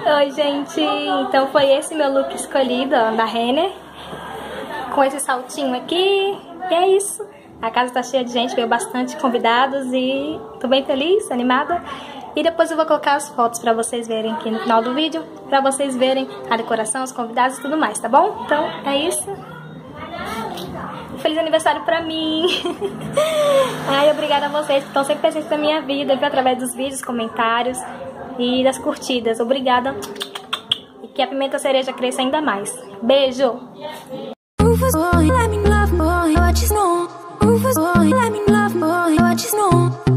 Oi, gente! Então foi esse meu look escolhido, ó, da Renner. Com esse saltinho aqui. E é isso. A casa tá cheia de gente, veio bastante convidados e tô bem feliz, animada. E depois eu vou colocar as fotos pra vocês verem aqui no final do vídeo, pra vocês verem a decoração, os convidados e tudo mais, tá bom? Então é isso. Feliz aniversário pra mim! Ai, obrigada a vocês que estão sempre presentes na minha vida, através dos vídeos, comentários e das curtidas. Obrigada! E que a pimenta cereja cresça ainda mais. Beijo! Let me love, boy, what you know. Let me love, boy, what you know.